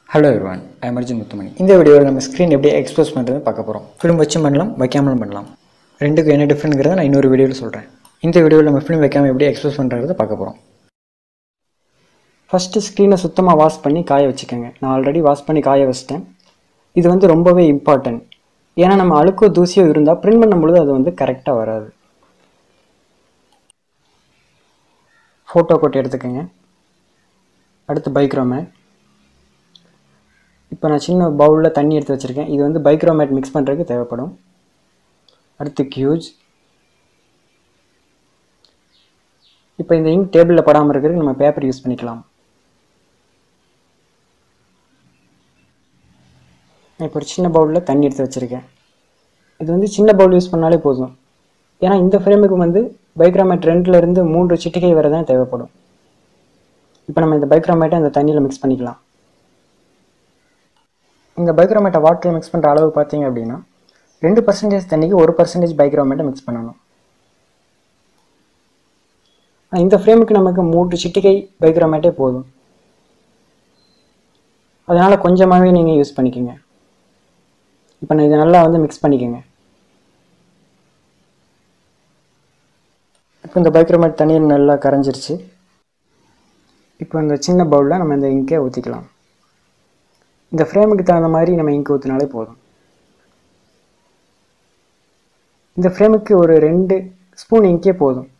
Hello everyone, I am Arjun Muthamani. In this video, we will screen எப்படி expose பண்றது பார்க்க போறோம். Film வச்சு பண்ணலாம், வைக்காமலும் பண்ணலாம். ரெண்டுக்கு என்ன டிஃபரன்ட்ங்கறத நான் இன்னொரு வீடியோல சொல்றேன். இந்த வீடியோல நம்ம film வைக்காம எப்படி expose பண்றதை பார்க்க போறோம். First screen-ஐ சுத்தமா வாஷ் பண்ணி காய வச்சுக்கங்க. நான் ஆல்ரெடி வாஷ் பண்ணி காய வச்சிட்டேன். இது வந்து ரொம்பவே இம்பார்ட்டன்ட். ஏன்னா நம்ம அழுக்கோ தூசியோ இருந்தா print பண்ணும்போது அது வந்து கரெக்ட்டா வராது. போட்டோ கோட் எடுத்துக்கங்க. அடுத்து பைக்ரோமேட். இப்போ நான் சின்ன பவுலில் தண்ணி எடுத்து வச்சுருக்கேன். இது வந்து பைக்ரோமேட் மிக்ஸ் பண்ணுறதுக்கு தேவைப்படும். அடுத்து கியூஜ். இப்போ இந்த இங்க் டேபிளில் படாமல் இருக்கிறதுக்கு நம்ம பேப்பர் யூஸ் பண்ணிக்கலாம். இப்போ ஒரு சின்ன பவுலில் தண்ணி எடுத்து வச்சுருக்கேன். இது வந்து சின்ன பவுல் யூஸ் பண்ணாலே போதும். ஏன்னா இந்த ஃப்ரேமுக்கு வந்து பைக்ரோமேட் 2லேருந்து 3 சிட்டிகை வரை தான் தேவைப்படும். இப்போ நம்ம இந்த பைக்ரோமேட்டை அந்த தண்ணியில் மிக்ஸ் பண்ணிக்கலாம். இந்த பைக்ரோமேட்டை வாட்டரில் மிக்ஸ் பண்ணுற அளவு பார்த்தீங்க அப்படின்னா 2% தண்ணிக்கு 1% பைக்ரோமேட்டை மிக்ஸ் பண்ணணும். இந்த ஃப்ரேமுக்கு நமக்கு 3 சிட்டிகை பைக்ரோமேட்டே போதும். அதனால் கொஞ்சமாகவே நீங்கள் யூஸ் பண்ணிக்கோங்க. இப்போ நான் இதை நல்லா வந்து மிக்ஸ் பண்ணிக்கோங்க. இப்போ இந்த பைக்ரோமேட் தண்ணியில் நல்லா கரைஞ்சிருச்சு. இப்போ இந்த சின்ன பவுலில் நம்ம இந்த இங்கை ஊற்றிக்கலாம். இந்த ஃப்ரேமுக்கு தகுந்த மாதிரி நம்ம இங்க் ஊற்றினாலே போதும். இந்த ஃப்ரேமுக்கு ஒரு 2 ஸ்பூன் இங்கே போதும்.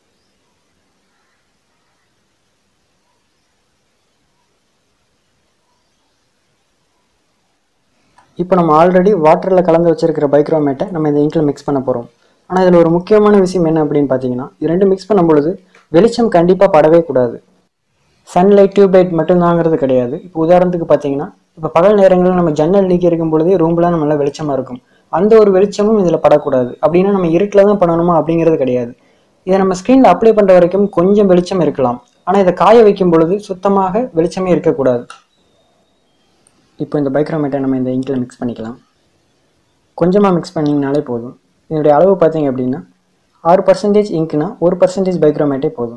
இப்போ நம்ம ஆல்ரெடி வாட்டரில் கலந்து வச்சிருக்கிற பைக்ரோமேட்டை நம்ம இந்த இங்கில் மிக்ஸ் பண்ண போகிறோம். ஆனால் இதில் ஒரு முக்கியமான விஷயம் என்ன அப்படின்னு பார்த்தீங்கன்னா, இது ரெண்டும் மிக்ஸ் பண்ணும்பொழுது வெளிச்சம் கண்டிப்பாக படவே கூடாது. சன்லைட் டியூப்லைட் மட்டும்தாங்கிறது கிடையாது. இப்போ உதாரணத்துக்கு பார்த்தீங்கன்னா, இப்போ பகல் நேரங்களில் நம்ம ஜன்னல் நீக்கி இருக்கும் பொழுதே ரூம்லாம் நம்ம நல்லா வெளிச்சமாக இருக்கும். அந்த ஒரு வெளிச்சமும் இதில் படக்கூடாது. அப்படின்னா நம்ம இருட்டில் தான் பண்ணணுமா அப்படிங்கிறது கிடையாது. இதை நம்ம ஸ்க்ரீனில் அப்ளை பண்ணுற வரைக்கும் கொஞ்சம் வெளிச்சம் இருக்கலாம். ஆனால் இதை காய வைக்கும் பொழுது சுத்தமாக வெளிச்சமே இருக்கக்கூடாது. இப்போ இந்த பைக்ரோமேட்டை நம்ம இந்த இங்கில் மிக்ஸ் பண்ணிக்கலாம். கொஞ்சமாக மிக்ஸ் பண்ணிங்கனாலே போதும். இதனுடைய அளவு பார்த்தீங்க அப்படின்னா 6% இங்க்னா 1% பைக்ரோமேட்டே போதும்.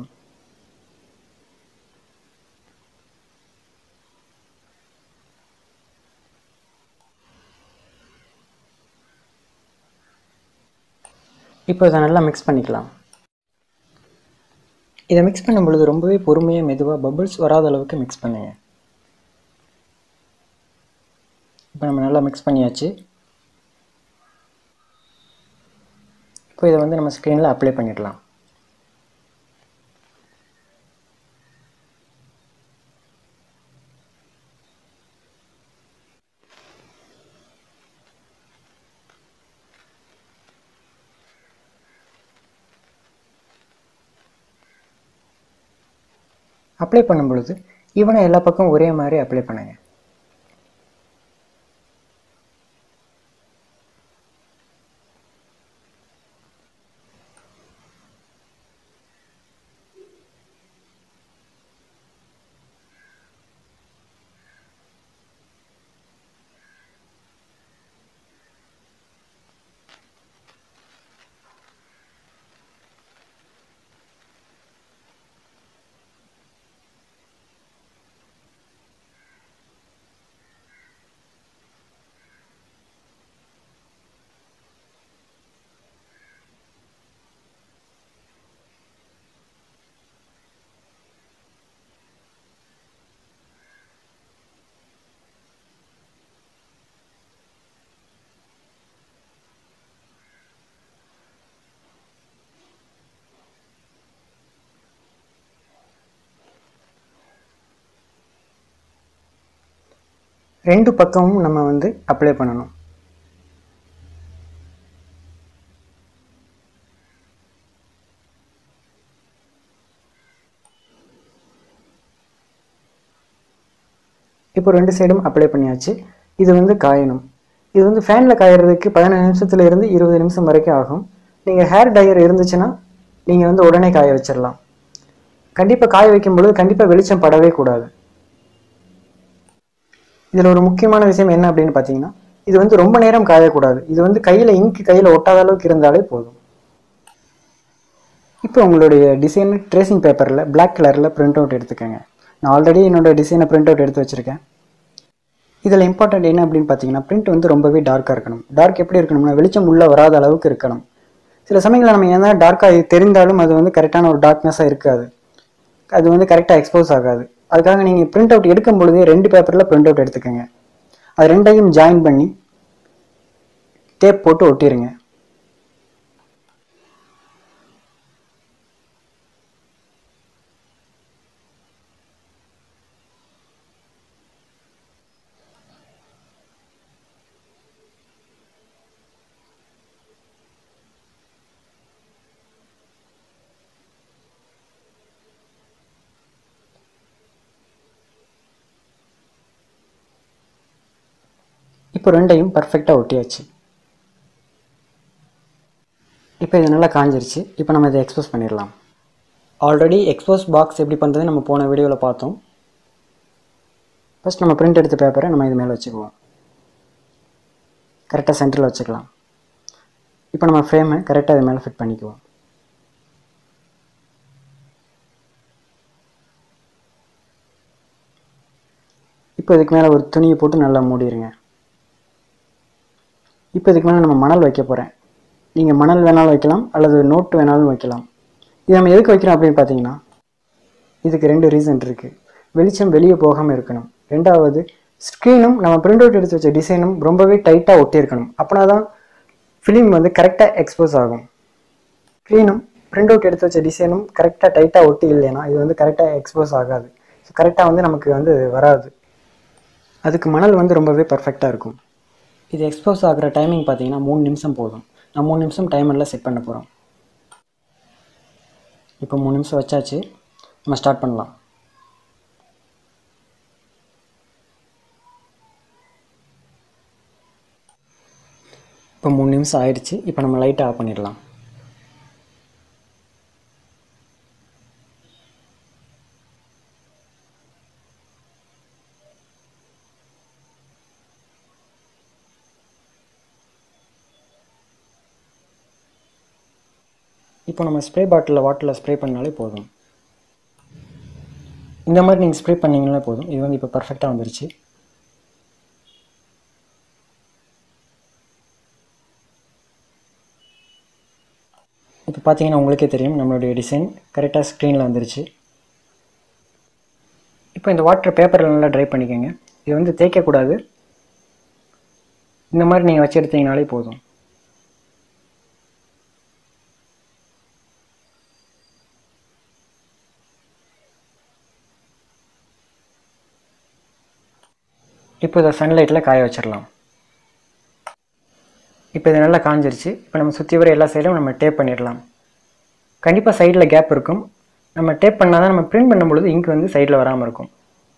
இப்போ இதை நல்லா மிக்ஸ் பண்ணிக்கலாம். இதை மிக்ஸ் பண்ணும் பொழுது ரொம்பவே பொறுமையாக மெதுவாக பபிள்ஸ் வராத அளவுக்கு மிக்ஸ் பண்ணுங்க. இப்போ நம்ம நல்லா மிக்ஸ் பண்ணியாச்சு. இப்போ இதை வந்து நம்ம ஸ்க்ரீனில் அப்ளை பண்ணிடலாம். அப்ளை பண்ணும் பொழுது ஈவனாக எல்லா பக்கம் ஒரே மாதிரி அப்ளை பண்ணுங்க. ரெண்டு பக்கமும் நம்ம வந்து அப்ளை பண்ணணும். இப்போ 2 சைடும் அப்ளை பண்ணியாச்சு. இது வந்து காயணும். இது வந்து ஃபேனில் காயறதுக்கு 15 நிமிஷத்துலேருந்து 20 நிமிஷம் வரைக்கும் ஆகும். நீங்கள் ஹேர் ட்ரையர் இருந்துச்சுன்னா நீங்கள் வந்து உடனே காய வச்சிடலாம். கண்டிப்பாக காய வைக்கும்பொழுது கண்டிப்பாக வெளிச்சம் படவே கூடாது. இதில் ஒரு முக்கியமான விஷயம் என்ன அப்படின்னு பார்த்தீங்கன்னா, இது வந்து ரொம்ப நேரம் காயக்கூடாது. இது வந்து கையில் ஒட்டாத அளவுக்கு இருந்தாலே போதும். இப்போ உங்களுடைய டிசைன் ட்ரேசிங் பேப்பரில் பிளாக் கலரில் பிரிண்ட் அவுட் எடுத்துக்கோங்க. நான் ஆல்ரெடி என்னோட டிசைனை பிரிண்ட் அவுட் எடுத்து வச்சுருக்கேன். இதில் இம்பார்ட்டன்ட் என்ன அப்படின்னு பார்த்தீங்கன்னா, பிரிண்ட் வந்து ரொம்பவே டார்க்காக இருக்கணும். டார்க் எப்படி இருக்கணும்னா, வெளிச்சம் உள்ளே வராத அளவுக்கு இருக்கணும். சில சமயங்களில் நம்ம என்ன டார்க்காக தெரிந்தாலும் அது வந்து கரெக்டான ஒரு டார்க்னஸாக இருக்காது. அது வந்து கரெக்டாக எக்ஸ்போஸ் ஆகாது. அதுக்காக நீங்கள் பிரிண்ட் அவுட் எடுக்கும் பொழுதே 2 பேப்பரில் பிரிண்ட் அவுட் எடுத்துக்கோங்க. அது ரெண்டையும் ஜாயின் பண்ணி டேப் போட்டு ஒட்டிடுங்க. இப்போ ரெண்டையும் பர்ஃபெக்டாக ஒட்டியாச்சு. இப்போ இது நல்லா காஞ்சிருச்சு. இப்போ நம்ம இதை எக்ஸ்போஸ் பண்ணிடலாம். ஆல்ரெடி எக்ஸ்போஸ் பாக்ஸ் எப்படி பண்ணுறது நம்ம போன வீடியோவில் பார்த்தோம். ஃபஸ்ட் நம்ம பிரிண்ட் எடுத்த பேப்பரை நம்ம இது மேலே வச்சுக்குவோம். கரெக்டாக சென்டரில் வச்சுக்கலாம். இப்போ நம்ம ஃப்ரேமை கரெக்டாக இது மேலே ஃபிட் பண்ணிக்குவோம். இப்போ இதுக்கு மேலே ஒரு துணியை போட்டு நல்லா மூடிடுங்க. இப்போ இதுக்கு மேலே நம்ம மணல் வைக்க போகிறேன். நீங்கள் மணல் வேணாலும் வைக்கலாம், அல்லது நோட்டு வேணாலும் வைக்கலாம். இது நம்ம எதுக்கு வைக்கிறோம் அப்படின்னு பார்த்தீங்கன்னா, இதுக்கு 2 ரீசன் இருக்குது. வெளிச்சம் வெளியே போகாமல் இருக்கணும். ரெண்டாவது, ஸ்க்ரீனும் நம்ம பிரிண்ட் அவுட் எடுத்து வச்ச டிசைனும் ரொம்பவே டைட்டாக ஒட்டியிருக்கணும். அப்படின்னா தான் ஃபிலிம் வந்து கரெக்டாக எக்ஸ்போஸ் ஆகும். ஸ்க்ரீனும் பிரிண்ட் அவுட் எடுத்து வச்ச டிசைனும் கரெக்டாக டைட்டாக ஒட்டி இல்லைன்னா இது வந்து கரெக்டாக எக்ஸ்போஸ் ஆகாது. ஸோ கரெக்டாக வந்து நமக்கு வந்து வராது. அதுக்கு மணல் வந்து ரொம்பவே பர்ஃபெக்டாக இருக்கும். இது எக்ஸ்போஸ் ஆகிற டைமிங் பார்த்தீங்கன்னா 3 நிமிஷம் போதும். நான் 3 நிமிஷம் டைமரில் செட் பண்ண போகிறோம். இப்போ 3 நிமிஷம் வச்சாச்சு. நம்ம ஸ்டார்ட் பண்ணலாம். இப்போ 3 நிமிஷம் ஆயிடுச்சு. இப்போ நம்ம லைட்டை ஆஃப் பண்ணிடலாம். இப்போ நம்ம ஸ்ப்ரே பாட்டிலில் வாட்டரில் ஸ்ப்ரே பண்ணாலே போதும். இந்த மாதிரி நீங்கள் ஸ்ப்ரே பண்ணிங்கனாலே போதும். இது வந்து இப்போ பர்ஃபெக்டாக வந்துருச்சு. இப்போ பார்த்தீங்கன்னா உங்களுக்கே தெரியும் நம்மளுடைய டிசைன் கரெக்டாக ஸ்க்ரீனில் வந்துருச்சு. இப்போ இந்த வாட்டர் பேப்பரில் நல்லா ட்ரை பண்ணிக்கோங்க. இது வந்து தேய்க்கக்கூடாது. இந்த மாதிரி நீங்கள் வச்சு எடுத்தீங்கனாலே போதும். இப்போ இதை சன்லைட்டில் காய வச்சிடலாம். இப்போ இது நல்லா காஞ்சிருச்சு. இப்போ நம்ம சுற்றி வர எல்லா சைடும் நம்ம டேப் பண்ணிடலாம். கண்டிப்பாக சைடில் கேப் இருக்கும். நம்ம டேப் பண்ணால் தான் நம்ம பிரிண்ட் பண்ணும்பொழுது இங்க் வந்து சைடில் வராமல் இருக்கும்.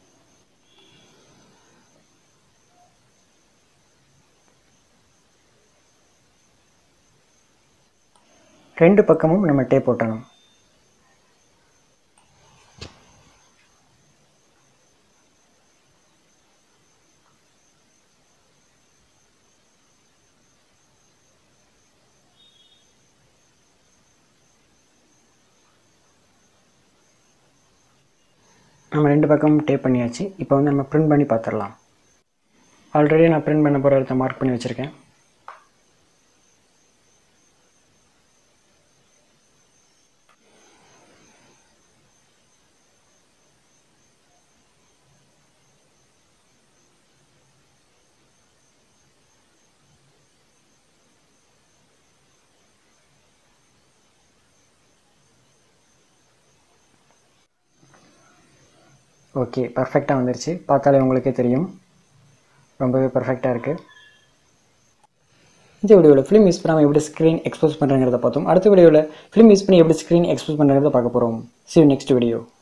ரெண்டு பக்கமும் நம்ம டேப் போட்டணும். நம்ம ரெண்டு பக்கமும் டேப் பண்ணியாச்சு. இப்போ வந்து நம்ம பிரிண்ட் பண்ணி பார்த்துடலாம். ஆல்ரெடி நான் பிரிண்ட் பண்ண போகிற இடத்த மார்க் பண்ணி வச்சுருக்கேன். ஓகே, பர்ஃபெக்டாக வந்துருச்சு. பார்த்தாலே உங்களுக்கே தெரியும் ரொம்பவே பர்ஃபெக்டாக இருக்குது. இந்த வீடியோவில் ஃபிலிம் யூஸ் பண்ணாமல் எப்படி ஸ்க்ரீன் எக்ஸ்போஸ் பண்ணுறங்கிறத பார்த்தோம். அடுத்த வீடியோவில் ஃபிலிம் யூஸ் பண்ணி எப்படி ஸ்க்ரீன் எக்ஸ்போஸ் பண்ணுறதை பார்க்க போகிறோம். See you next video.